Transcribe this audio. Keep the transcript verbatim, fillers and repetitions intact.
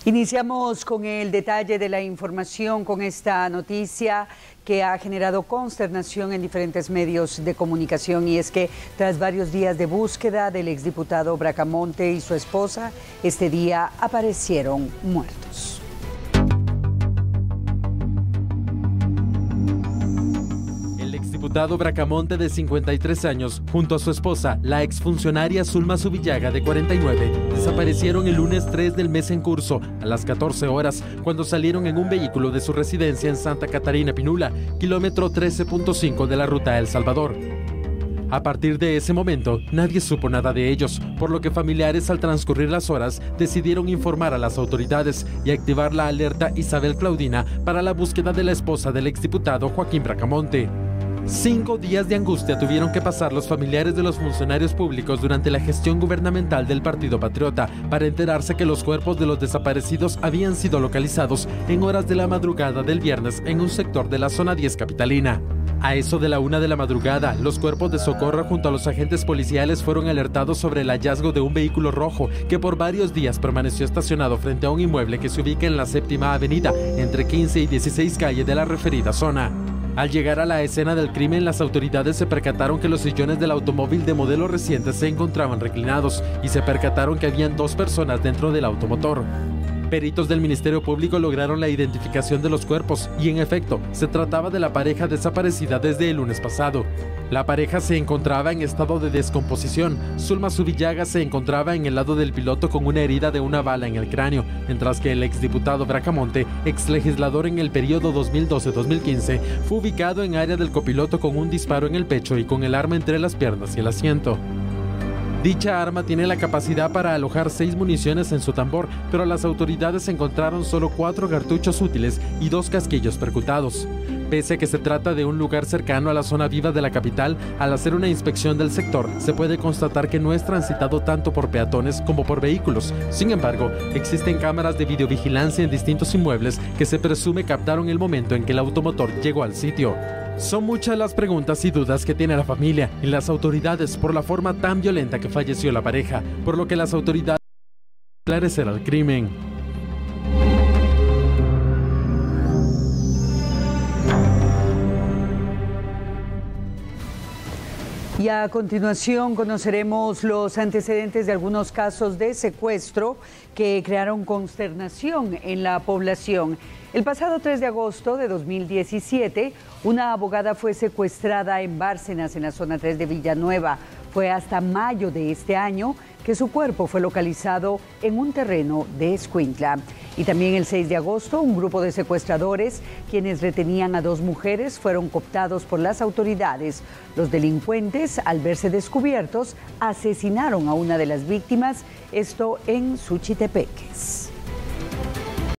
Iniciamos con el detalle de la información con esta noticia que ha generado consternación en diferentes medios de comunicación, y es que tras varios días de búsqueda del exdiputado Bracamonte y su esposa, este día aparecieron muertos. El diputado Bracamonte, de cincuenta y tres años, junto a su esposa, la exfuncionaria Zulma Zubillaga, de cuarenta y nueve, desaparecieron el lunes tres del mes en curso, a las catorce horas, cuando salieron en un vehículo de su residencia en Santa Catarina Pinula, kilómetro trece punto cinco de la ruta a El Salvador. A partir de ese momento, nadie supo nada de ellos, por lo que familiares, al transcurrir las horas, decidieron informar a las autoridades y activar la alerta Isabel Claudina para la búsqueda de la esposa del exdiputado Joaquín Bracamonte. Cinco días de angustia tuvieron que pasar los familiares de los funcionarios públicos durante la gestión gubernamental del Partido Patriota para enterarse que los cuerpos de los desaparecidos habían sido localizados en horas de la madrugada del viernes en un sector de la zona diez capitalina. A eso de la una de la madrugada, los cuerpos de socorro junto a los agentes policiales fueron alertados sobre el hallazgo de un vehículo rojo que por varios días permaneció estacionado frente a un inmueble que se ubica en la séptima avenida, entre quince y dieciséis calle de la referida zona. Al llegar a la escena del crimen, las autoridades se percataron que los sillones del automóvil de modelo reciente se encontraban reclinados y se percataron que habían dos personas dentro del automotor. Peritos del Ministerio Público lograron la identificación de los cuerpos y, en efecto, se trataba de la pareja desaparecida desde el lunes pasado. La pareja se encontraba en estado de descomposición. Zulma Zubillaga se encontraba en el lado del piloto con una herida de una bala en el cráneo, mientras que el exdiputado Bracamonte, exlegislador en el periodo dos mil doce a dos mil quince, fue ubicado en área del copiloto con un disparo en el pecho y con el arma entre las piernas y el asiento. Dicha arma tiene la capacidad para alojar seis municiones en su tambor, pero las autoridades encontraron solo cuatro cartuchos útiles y dos casquillos percutados. Pese a que se trata de un lugar cercano a la zona viva de la capital, al hacer una inspección del sector, se puede constatar que no es transitado tanto por peatones como por vehículos. Sin embargo, existen cámaras de videovigilancia en distintos inmuebles que se presume captaron el momento en que el automotor llegó al sitio. Son muchas las preguntas y dudas que tiene la familia y las autoridades por la forma tan violenta que falleció la pareja, por lo que las autoridades esclarecerán el crimen. Y a continuación conoceremos los antecedentes de algunos casos de secuestro que crearon consternación en la población. El pasado tres de agosto de dos mil diecisiete, una abogada fue secuestrada en Bárcenas, en la zona tres de Villanueva. Fue hasta mayo de este año que su cuerpo fue localizado en un terreno de Escuintla. Y también el seis de agosto, un grupo de secuestradores, quienes retenían a dos mujeres, fueron cooptados por las autoridades. Los delincuentes, al verse descubiertos, asesinaron a una de las víctimas, esto en Suchitepeques.